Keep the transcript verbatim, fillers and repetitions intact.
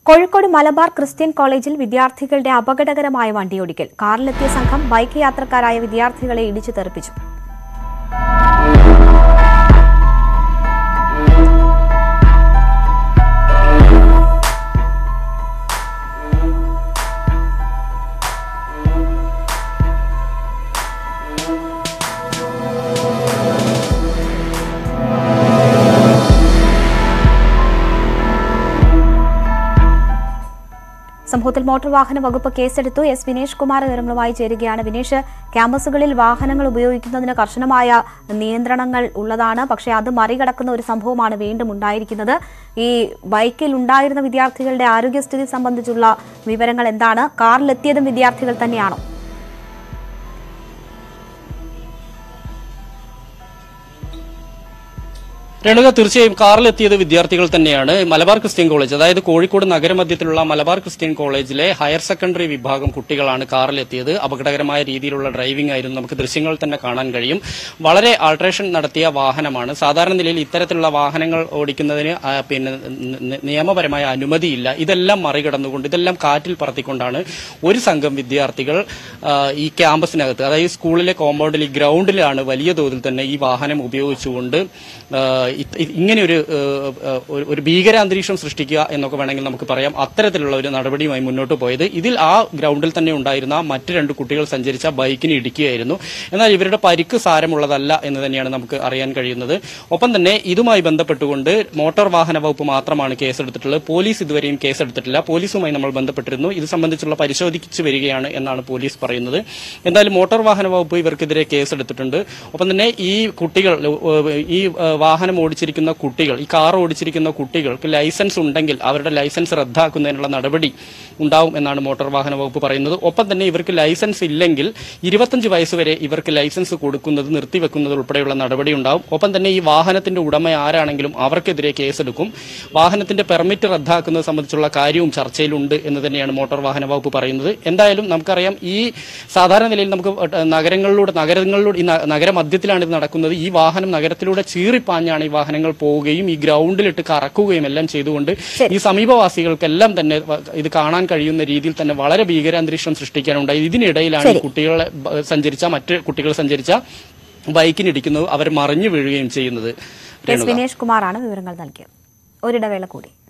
Kozhikode Malabar Christian കോളേജിൽ വിദ്യാർത്ഥികളുടെ അപകടകരമായ വണ്ടിയോടിക്കൽ. കാറിലെത്തിയ സംഘം ബൈക്ക് യാത്രക്കാരായ വിദ്യാർത്ഥികളെ ഇടിച്ചു തെറിപ്പിച്ചു. സംഭവത്തിൽ മോട്ടോർ വാഹന വകുപ്പ് കേസെടുത്തു. എസ് വിനേഷ് കുമാർ വിവരങ്ങളുമായി ചേരുകയാണ്. വിനേഷ്, ക്യാമ്പസുകളിൽ വാഹനങ്ങൾ ഉപയോഗിക്കുന്നതിന് കർശനമായ നിയന്ത്രണങ്ങൾ ഉള്ളതാണ്. പക്ഷേ അത് മറികടക്കുന്ന ഒരു സംഭവമാണ് വീണ്ടും ഉണ്ടായിരിക്കുന്നത്. ഈ ബൈക്കിൽ ഉണ്ടായിരുന്ന വിദ്യാർത്ഥികളുടെ ആരോഗ്യസ്ഥിതി സംബന്ധിച്ചുള്ള വിവരങ്ങൾ എന്താണ്? കാറിലെത്തിയതും വിദ്യാർത്ഥികൾ തന്നെയാണോ? രേണുക, തീർച്ചയായും കാറിലെത്തിയത് വിദ്യാർത്ഥികൾ തന്നെയാണ്. മലബാർ ക്രിസ്ത്യൻ കോളേജ്, അതായത് കോഴിക്കോട് നഗരമധ്യത്തിലുള്ള മലബാർ ക്രിസ്ത്യൻ കോളേജിലെ ഹയർ സെക്കൻഡറി വിഭാഗം കുട്ടികളാണ് കാറിലെത്തിയത്. അപകടകരമായ രീതിയിലുള്ള ഡ്രൈവിംഗ് ആയിരുന്നു. നമുക്ക് ദൃശ്യങ്ങൾ തന്നെ കാണാൻ കഴിയും. വളരെ ആൾട്രേഷൻ നടത്തിയ വാഹനമാണ്. സാധാരണ നിലയിൽ ഇത്തരത്തിലുള്ള വാഹനങ്ങൾ ഓടിക്കുന്നതിന് പിന്നെ നിയമപരമായ അനുമതിയില്ല. ഇതെല്ലാം മറികടന്നുകൊണ്ട്, ഇതെല്ലാം കാറ്റിൽ പറത്തിക്കൊണ്ടാണ് ഒരു സംഘം വിദ്യാർത്ഥികൾ ഈ ക്യാമ്പസിനകത്ത്, അതായത് സ്കൂളിലെ കോമ്പൗണ്ടിൽ, ഈ ഗ്രൗണ്ടിലാണ് വലിയ തോതിൽ തന്നെ ഈ വാഹനം ഉപയോഗിച്ചുകൊണ്ട് ഇങ്ങനെയൊരു ഒരു ഭീകരാന്തരീക്ഷം സൃഷ്ടിക്കുക എന്നൊക്കെ വേണമെങ്കിൽ നമുക്ക് പറയാം. അത്തരത്തിലുള്ള ഒരു നടപടിയുമായി മുന്നോട്ട് പോയത്. ഇതിൽ ആ ഗ്രൗണ്ടിൽ തന്നെ ഉണ്ടായിരുന്ന മറ്റ് രണ്ട് കുട്ടികൾ സഞ്ചരിച്ച ബൈക്കിന് ഇടിക്കുകയായിരുന്നു. എന്നാൽ ഇവരുടെ പരിക്ക് സാരമുള്ളതല്ല എന്ന് തന്നെയാണ് നമുക്ക് അറിയാൻ കഴിയുന്നത്. ഒപ്പം തന്നെ ഇതുമായി ബന്ധപ്പെട്ടുകൊണ്ട് മോട്ടോർ വാഹന വകുപ്പ് മാത്രമാണ് കേസെടുത്തിട്ടുള്ളത്. പോലീസ് ഇതുവരെയും കേസെടുത്തിട്ടില്ല. പോലീസുമായി നമ്മൾ ബന്ധപ്പെട്ടിരുന്നു. ഇത് സംബന്ധിച്ചുള്ള പരിശോധിച്ചു വരികയാണ് എന്നാണ് പോലീസ് പറയുന്നത്. എന്തായാലും മോട്ടോർ വാഹന വകുപ്പ് ഇവർക്കെതിരെ കേസെടുത്തിട്ടുണ്ട്. ഒപ്പം തന്നെ ഈ കുട്ടികൾ, ഈ വാഹനം ഓടിച്ചിരിക്കുന്ന കുട്ടികൾ, ഈ കാർ ഓടിച്ചിരിക്കുന്ന കുട്ടികൾക്ക് ലൈസൻസ് ഉണ്ടെങ്കിൽ അവരുടെ ലൈസൻസ് റദ്ദാക്കുന്നതിനുള്ള നടപടി ഉണ്ടാവും എന്നാണ് മോട്ടോർ വാഹന വകുപ്പ് പറയുന്നത്. ഒപ്പം തന്നെ ഇവർക്ക് ലൈസൻസ് ഇല്ലെങ്കിൽ ഇരുപത്തഞ്ച് വയസ്സ് വരെ ഇവർക്ക് ലൈസൻസ് കൊടുക്കുന്നത് നിർത്തിവെക്കുന്നത് ഉൾപ്പെടെയുള്ള നടപടി ഉണ്ടാവും. ഒപ്പം തന്നെ ഈ വാഹനത്തിന്റെ ഉടമ ആരാണെങ്കിലും അവർക്കെതിരെ കേസെടുക്കും. വാഹനത്തിന്റെ പെർമിറ്റ് റദ്ദാക്കുന്നത് സംബന്ധിച്ചുള്ള കാര്യവും ചർച്ചയിലുണ്ട് എന്ന് തന്നെയാണ് മോട്ടോർ വാഹന വകുപ്പ് പറയുന്നത്. എന്തായാലും നമുക്കറിയാം, ഈ സാധാരണ നിലയിൽ നമുക്ക് നഗരങ്ങളിലൂടെ നഗരങ്ങളിലൂടെ ഈ നഗരമധ്യത്തിലാണ് ഇത് നടക്കുന്നത്. ഈ വാഹനം നഗരത്തിലൂടെ ചീറിപ്പാഞ്ഞാണ് ഈ വാഹനങ്ങൾ പോവുകയും ഈ ഗ്രൗണ്ടിലിട്ട് കറക്കുകയും എല്ലാം ചെയ്തുകൊണ്ട് ഈ സമീപവാസികൾക്കെല്ലാം തന്നെ ഇത് കാണാൻ കഴിയുന്ന രീതിയിൽ തന്നെ വളരെ ഭീകരാന്തരീക്ഷം സൃഷ്ടിക്കാനുണ്ടായി. ഇതിനിടയിലാണ് കുട്ടികളെ സഞ്ചരിച്ച മറ്റ് കുട്ടികൾ സഞ്ചരിച്ച ബൈക്കിനിടിക്കുന്നത്, അവർ മറിഞ്ഞു വീഴുകയും ചെയ്യുന്നത്. വിനേഷ് കുമാറാണ് വിവരങ്ങൾ നൽകിയത്. ഒരിടവേള കൂടി.